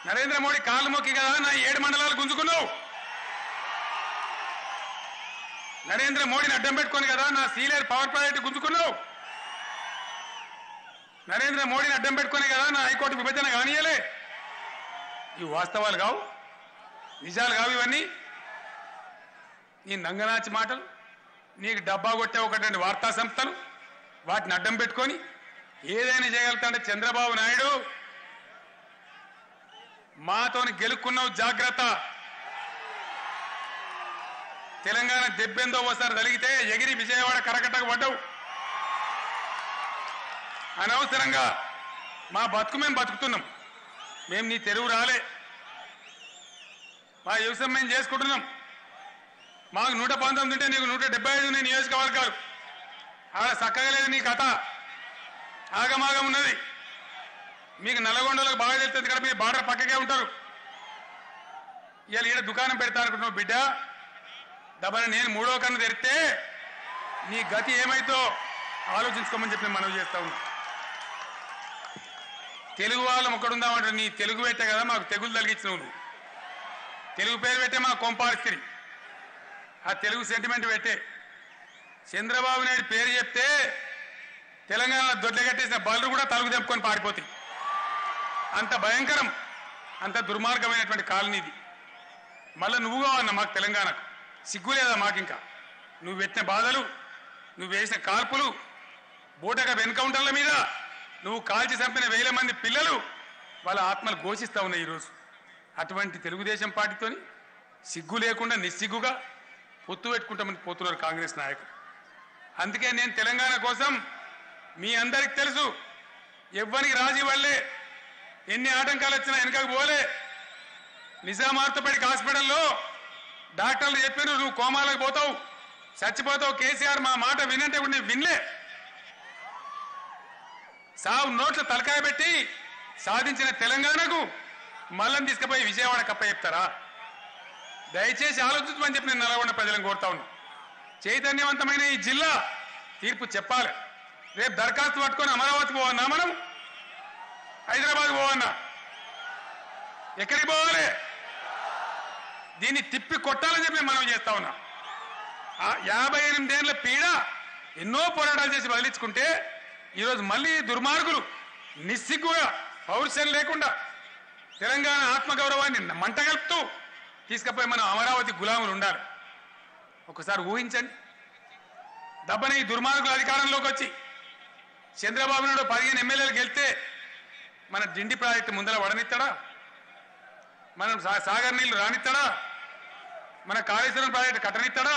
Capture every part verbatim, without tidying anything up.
నరేంద్ర మోడీ కాళ్ళు మొక్కి కదా నా ఏడు మండలాలు గుంజుకున్నావు. నరేంద్ర మోడీని అడ్డం పెట్టుకొని కదా నా సీలేరు పవర్ ప్రాజెక్టు గుంజుకున్నావు. నరేంద్ర మోడీని అడ్డం పెట్టుకునే కదా నా హైకోర్టు విభజన కానియలే. ఇవి వాస్తవాలు కావు, నిజాలు కావు ఇవన్నీ. నీ నంగనాచి మాటలు, నీకు డబ్బా కొట్టే ఒకటి రెండు వార్తా సంస్థలు, వాటిని అడ్డం పెట్టుకొని ఏదైనా చేయగలుగుతాంటే చంద్రబాబు నాయుడు మాతోని గెలుక్కున్నావు, జాగ్రత్త. తెలంగాణ దెబ్బెందో ఒకసారి జరిగితే ఎగిరి విజయవాడ కరకట్టకు పడ్డావు. అనవసరంగా మా బతుకు మేము బతుకుతున్నాం. మేము నీ తెరువు రాలే, మా వ్యవసాయం మేము చేసుకుంటున్నాం. మాకు నూట పంతొమ్మిది ఉంటే నీకు నూట డెబ్బై ఐదు ఉన్నాయి నియోజకవర్గాలు. ఆడ చక్కగా లేదు నీ కథ, ఆగమాగం ఉన్నది. మీకు నల్లగొండలకు బాగా తెలుస్తుంది కదా, మీరు బార్డర్ పక్కకే ఉంటారు. ఇవాళ ఈడ దుకాణం పెడతా అనుకుంటున్నావు బిడ్డ, దబన నేను మూడో కన్ను తెరిస్తే నీ గతి ఏమైతో ఆలోచించుకోమని చెప్పి నేను మనవి చేస్తా ఉన్నా. తెలుగు వాళ్ళం ఒక్కడుందామంటే నీ తెలుగు పెట్టే కదా మాకు తెగులు తలిగించినవు. నువ్వు తెలుగు పేరు పెట్టే మా కొంపారిస్త్రి, ఆ తెలుగు సెంటిమెంట్ పెట్టే. చంద్రబాబు నాయుడు పేరు చెప్తే తెలంగాణలో దొడ్ల కట్టేసిన బళ్ళు కూడా తలుగు తెంపుకొని పారిపోతాయి. అంత భయంకరం, అంత దుర్మార్గమైనటువంటి కాలనీ ఇది. మళ్ళీ నువ్వు కావన్నా మాకు తెలంగాణకు సిగ్గు లేదా మాకు? ఇంకా నువ్వు పెట్టిన బాధలు, నువ్వు వేసిన కాల్పులు, బోటక ఎన్కౌంటర్ల మీద నువ్వు కాల్చి చంపిన వేల మంది పిల్లలు వాళ్ళ ఆత్మలు ఘోషిస్తా ఉన్నాయి ఈరోజు. అటువంటి తెలుగుదేశం పార్టీతోని సిగ్గు లేకుండా నిస్సిగ్గుగా పొత్తు పెట్టుకుంటామని పోతున్నారు కాంగ్రెస్ నాయకులు. అందుకే నేను తెలంగాణ కోసం, మీ అందరికి తెలుసు, ఎవ్వరికి రాజీ వల్లే ఎన్ని ఆటంకాలు వచ్చినా వెనకకు పోలే. నిజామార్తపేట హాస్పిటల్లో డాక్టర్లు చెప్పారు నువ్వు కోమాలకు పోతావు, చచ్చిపోతావు, కేసీఆర్ మా మాట వినంటే కూడా నేను వినలే. సావు నోట్లు తలకాయ పెట్టి సాధించిన తెలంగాణకు మళ్ళని తీసుకుపోయి విజయవాడ కప్ప చెప్తారా? దయచేసి ఆలోచించమని చెప్పి నేను నల్గొండ ప్రజలను కోరుతా ఉన్నా. చైతన్యవంతమైన ఈ జిల్లా తీర్పు చెప్పాలి. రేపు దరఖాస్తు పట్టుకొని అమరావతి పోవన్నా, మనం హైదరాబాద్ పోవన్నా, ఎక్కడికి పోవాలి? దీన్ని తిప్పి కొట్టాలని చెప్పి మనం చేస్తా ఉన్నా. యాభై ఎనిమిదేళ్ల పీడ ఎన్నో పోరాటాలు చేసి బదిలించుకుంటే ఈరోజు మళ్ళీ దుర్మార్గులు నిస్సిగ్గుగా, పౌరుషం లేకుండా తెలంగాణ ఆత్మగౌరవాన్ని మంటగలుపుతూ తీసుకుపోయి మనం అమరావతి గులాములు ఉండాలి. ఒకసారి ఊహించండి, దబ్బన ఈ దుర్మార్గుల అధికారంలోకి వచ్చి చంద్రబాబు నాయుడు పదిహేను ఎమ్మెల్యేలు గెలిస్తే మన డిండి ప్రాజెక్టు ముందర వడనిస్తాడా? మనం సాగర్ నీళ్లు రానిస్తాడా? మన కాళేశ్వరం ప్రాజెక్టు కట్టనిస్తాడా?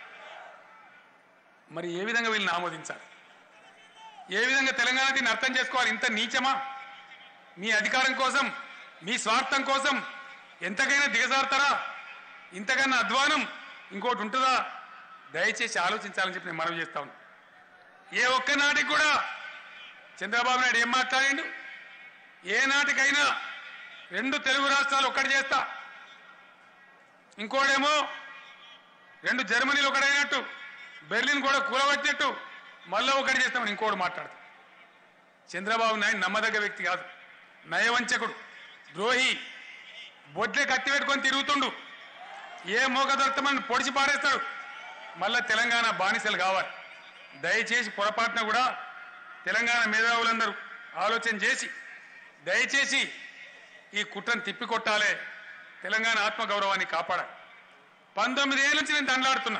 మరి ఏ విధంగా వీళ్ళని ఆమోదించాలి? ఏ విధంగా తెలంగాణ దీన్ని అర్థం చేసుకోవాలి? ఇంత నీచమా? మీ అధికారం కోసం, మీ స్వార్థం కోసం ఎంతకైనా దిగజారుతారా? ఇంతకన్నా అధ్వానం ఇంకోటి ఉంటుందా? దయచేసి ఆలోచించాలని చెప్పి నేను మనవి చేస్తా ఉన్నా. ఏ ఒక్కనాటికి కూడా చంద్రబాబు నాయుడు ఏం మాట్లాడిండు? ఏ నాటికైనా రెండు తెలుగు రాష్ట్రాలు ఒక్కటి చేస్తా, ఇంకోడేమో రెండు జర్మనీలు ఒకటైనట్టు, బెర్లిన్ కూడా కూలగొట్టినట్టు మళ్ళీ ఒకటి చేస్తామని ఇంకోటి మాట్లాడతాం. చంద్రబాబు నాయుడు నమ్మదగ్గ వ్యక్తి కాదు, నయవంచకుడు, ద్రోహి, బొడ్లే కత్తి పెట్టుకొని తిరుగుతుండు. ఏ మోక దొరకమని పొడిచి పారేస్తాడు. మళ్ళా తెలంగాణ బానిసలు కావాలి. దయచేసి పొరపాటున కూడా తెలంగాణ మేధావులందరూ ఆలోచన చేసి దయచేసి ఈ కుట్రను తిప్పికొట్టాలే, తెలంగాణ ఆత్మగౌరవాన్ని కాపాడాలి. పంతొమ్మిది ఏళ్ళ నుంచి నేను దండలాడుతున్నా.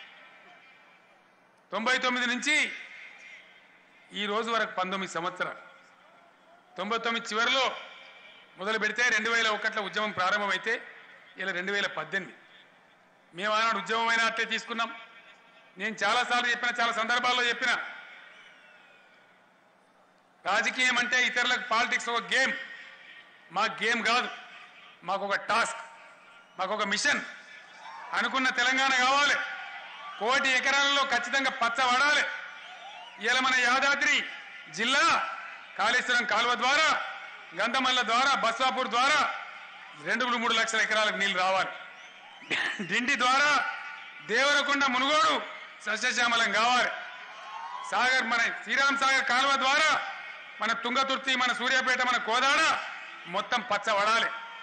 తొంభై తొమ్మిది నుంచి ఈ రోజు వరకు పంతొమ్మిది సంవత్సరాలు. తొంభై తొమ్మిది చివరిలో మొదలు పెడితే రెండు వేల ఒకటిలో ఉద్యమం ప్రారంభమైతే ఇలా రెండు వేల పద్దెనిమిది మేము ఆనాడు ఉద్యమం అయినా అట్లే తీసుకున్నాం. నేను చాలాసార్లు చెప్పిన, చాలా సందర్భాల్లో చెప్పిన, రాజకీయం అంటే ఇతరులకు పాలిటిక్స్ ఒక గేమ్, మా గేమ్ కాదు, మాకు ఒక టాస్క్, మాకు ఒక మిషన్. అనుకున్న తెలంగాణ కావాలి, కోటి ఎకరాలలో ఖచ్చితంగా పచ్చ పడాలి. ఇలా మన యాదాద్రి జిల్లా కాళేశ్వరం కాలువ ద్వారా, గంధమల్ల ద్వారా, బస్వాపూర్ ద్వారా రెండు మూడు లక్షల ఎకరాలకు నీళ్లు రావాలి. డిండి ద్వారా దేవరకొండ, మునుగోడు సస్యశ్యామలం కావాలి. సాగర్, మన శ్రీరామ్ సాగర్ కాలువ ద్వారా మన తుంగతుర్తి, మన సూర్యాపేట, మన కోదాడ మొత్తం పచ్చ పడాలి.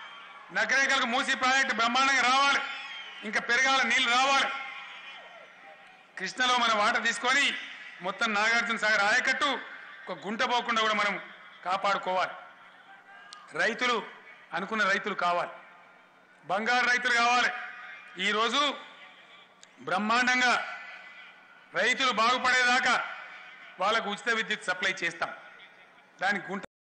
నకరేకలకు మూసి ప్రాజెక్టు బ్రహ్మాండంగా రావాలి, ఇంకా పెరగాల నీళ్లు రావాలి. కృష్ణలో మనం వాట తీసుకొని మొత్తం నాగార్జున సాగర్ ఆయకట్టు ఒక గుంట పోకుండా కూడా మనం కాపాడుకోవాలి. రైతులు అనుకున్న రైతులు కావాలి, బంగారు రైతులు కావాలి. ఈరోజు బ్రహ్మాండంగా రైతులు బాగుపడేదాకా వాళ్ళకు ఉచిత విద్యుత్ సప్లై చేస్తాం. దానికి గుంట